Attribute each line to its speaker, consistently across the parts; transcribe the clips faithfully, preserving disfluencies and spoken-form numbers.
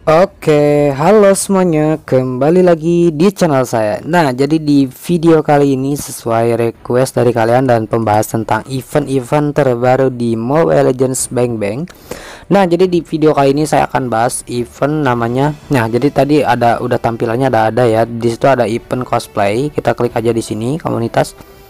Speaker 1: Oke, halo semuanya, kembali lagi di channel saya. Nah, jadi di video kali ini sesuai request dari kalian dan pembahas tentang event-event terbaru di Mobile Legends Bang Bang. Nah, jadi di video kali ini saya akan bahas event namanya. Nah, jadi tadi ada udah tampilannya ada ada ya. Di situ ada event cosplay. Kita klik aja di sini komunitas.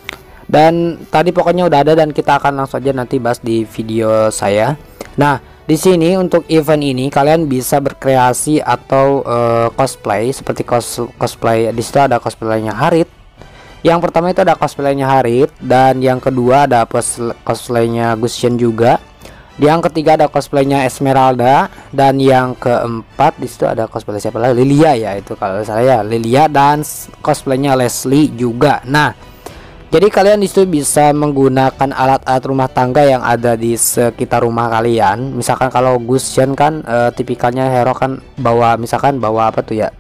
Speaker 1: Dan tadi pokoknya udah ada dan kita akan langsung aja nanti bahas di video saya. Nah, di sini untuk event ini kalian bisa berkreasi atau uh, cosplay seperti cos cosplay. Di situ ada cosplaynya Harit. Yang pertama itu ada cosplaynya Harit dan yang kedua ada cosplaynya Gusion juga. Yang ketiga ada cosplaynya Esmeralda dan yang keempat di situ ada cosplay siapa lagi? Lilia ya, itu kalau saya Lilia dan cosplaynya Leslie juga. Nah, jadi kalian disitu bisa menggunakan alat-alat rumah tangga yang ada di sekitar rumah kalian. Misalkan kalau Gusion kan e, tipikalnya hero kan bawa, misalkan bawa apa tuh ya,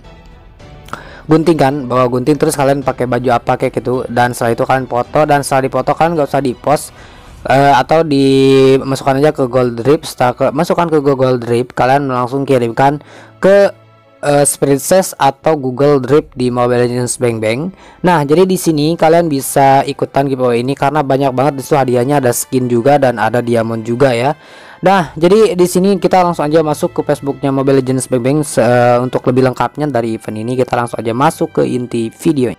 Speaker 1: gunting kan, bawa gunting, terus kalian pakai baju apa kayak gitu. Dan setelah itu kalian foto, dan setelah dipoto kan nggak usah di post e, atau dimasukkan aja ke Gold Drip. Setelah ke, masukkan ke Google Drip, kalian langsung kirimkan ke Uh, Princess atau Google Drip di Mobile Legends Bang Bang. Nah, jadi di sini kalian bisa ikutan giveaway ini karena banyak banget disitu hadiahnya, ada skin juga dan ada diamond juga ya. Nah, jadi di sini kita langsung aja masuk ke Facebooknya Mobile Legends Bang Bang. Uh, untuk lebih lengkapnya dari event ini kita langsung aja masuk ke inti video.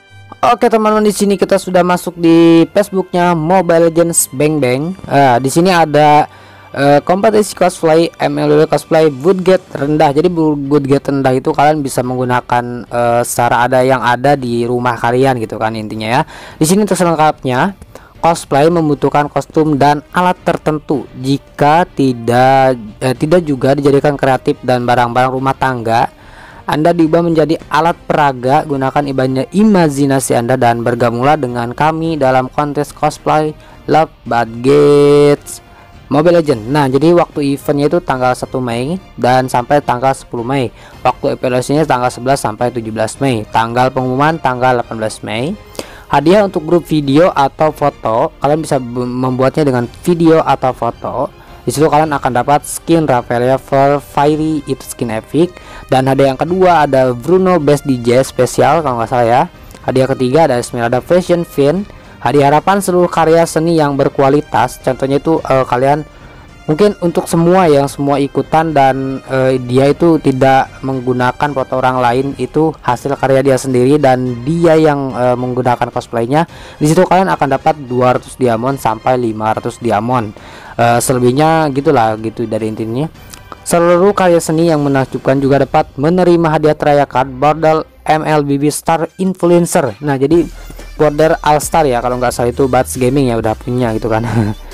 Speaker 1: Oke teman-teman, di sini kita sudah masuk di Facebooknya Mobile Legends Bang Bang. Uh, di sini ada Uh, kompetisi cosplay M L W cosplay budget rendah. Jadi budget rendah itu kalian bisa menggunakan uh, secara ada yang ada di rumah kalian gitu kan intinya ya. Di sini untuk selengkapnya, cosplay membutuhkan kostum dan alat tertentu. Jika tidak eh, tidak juga dijadikan kreatif dan barang-barang rumah tangga, Anda diubah menjadi alat peraga. Gunakan ibanya imajinasi Anda dan bergabunglah dengan kami dalam kontes cosplay Love Bad Gates Mobile Legends. Nah, jadi waktu eventnya itu tanggal satu Mei dan sampai tanggal sepuluh Mei. Waktu evaluasinya tanggal sebelas sampai tujuh belas Mei. Tanggal pengumuman tanggal delapan belas Mei. Hadiah untuk grup video atau foto, kalian bisa membuatnya dengan video atau foto. Di situ kalian akan dapat skin Rafaelia for Fiery, itu skin epic. Dan hadiah yang kedua ada Bruno Best D J spesial kalau nggak salah ya. Hadiah ketiga ada Esmeralda Fashion Fin. Hadiah harapan seluruh karya seni yang berkualitas. Contohnya itu uh, kalian mungkin untuk semua yang semua ikutan dan uh, dia itu tidak menggunakan foto orang lain, itu hasil karya dia sendiri dan dia yang uh, menggunakan cosplaynya. Di situ kalian akan dapat dua ratus diamond sampai lima ratus diamond. Uh, selebihnya gitulah gitu dari intinya. Seluruh karya seni yang menakjubkan juga dapat menerima hadiah traya card Border M L B B Star Influencer. Nah, jadi Border All Star ya kalau nggak salah, itu Bats Gaming ya udah punya gitu kan.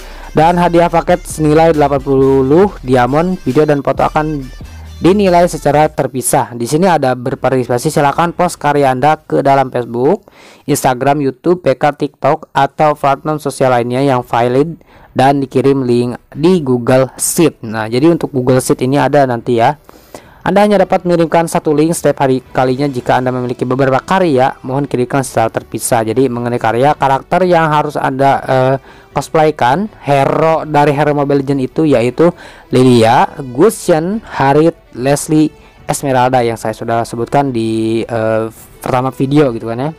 Speaker 1: Dan hadiah paket senilai delapan puluh diamond. Video dan foto akan dinilai secara terpisah. Di sini ada berpartisipasi, silakan post karya Anda ke dalam Facebook, Instagram, YouTube, P K, TikTok atau platform sosial lainnya yang valid dan dikirim link di Google Sheet. Nah, jadi untuk Google Sheet ini ada nanti ya. Anda hanya dapat mengirimkan satu link setiap hari kalinya. Jika Anda memiliki beberapa karya, mohon kirimkan secara terpisah. Jadi mengenai karya, karakter yang harus Anda uh, cosplaykan, hero dari hero Mobile Legends itu yaitu Lilia, Gusion, Harit, Leslie, Esmeralda yang saya sudah sebutkan di uh, pertama video gitu kan ya.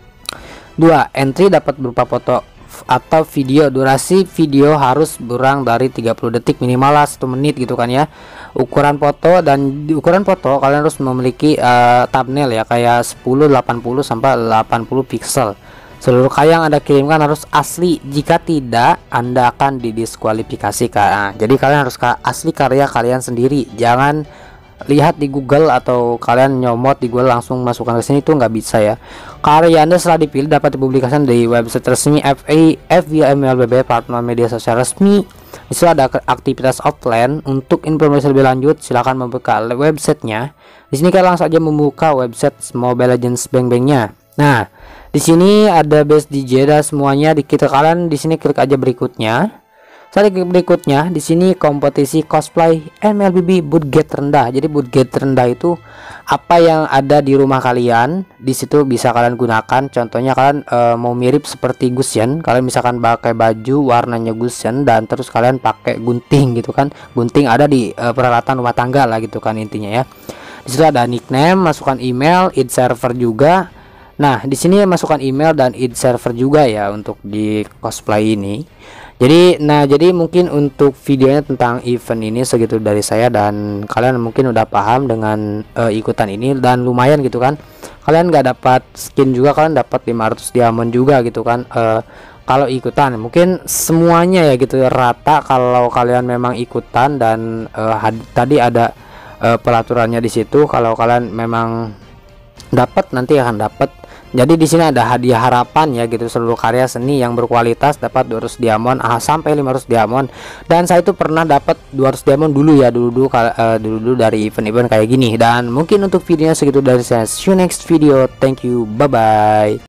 Speaker 1: Dua, entry dapat berupa foto atau video. Durasi video harus kurang dari tiga puluh detik, minimal lah satu menit gitu kan ya. Ukuran foto, dan di ukuran foto kalian harus memiliki uh, thumbnail ya, kayak sepuluh, delapan puluh sampai delapan puluh pixel. Seluruh karya yang Anda kirimkan harus asli. Jika tidak, Anda akan didiskualifikasi. Nah, jadi kalian harus asli karya kalian sendiri. Jangan lihat di Google atau kalian nyomot di Google langsung masukkan ke sini, itu nggak bisa ya. Karya Anda setelah dipilih dapat dipublikasikan di website resmi F A F V M L B B, platform media sosial resmi. Itu ada aktivitas offline. Untuk informasi lebih lanjut silahkan membuka websitenya. Di sini kalian langsung aja membuka website Mobile Legends Bang Bangnya. Nah, di sini ada base D J dan semuanya. Di kita kalian di sini klik aja berikutnya. Tadi berikutnya di sini kompetisi cosplay M L B B boot gate rendah. Jadi boot gate rendah itu apa yang ada di rumah kalian, di situ bisa kalian gunakan. Contohnya kalian e, mau mirip seperti Gusion, kalian misalkan pakai baju warnanya Gusion dan terus kalian pakai gunting gitu kan. Gunting ada di e, peralatan rumah tangga lah gitu kan intinya ya. Di situ ada nickname, masukkan email, id server juga. Nah, di sini masukkan email dan id server juga ya untuk di cosplay ini. Jadi nah jadi mungkin untuk videonya tentang event ini segitu dari saya, dan kalian mungkin udah paham dengan uh, ikutan ini dan lumayan gitu kan. Kalian nggak dapat skin juga, kalian dapat lima ratus diamond juga gitu kan. Uh, kalau ikutan mungkin semuanya ya gitu rata kalau kalian memang ikutan, dan uh, tadi ada uh, peraturannya di situ. Kalau kalian memang dapat nanti akan dapat. Jadi di sini ada hadiah harapan ya gitu, seluruh karya seni yang berkualitas dapat dua ratus diamond ah, sampai lima ratus diamond. Dan saya itu pernah dapat dua ratus diamond dulu ya, dulu-dulu uh, dulu-dulu dari event-event kayak gini. Dan mungkin untuk videonya segitu dari saya. See you next video. Thank you. Bye bye.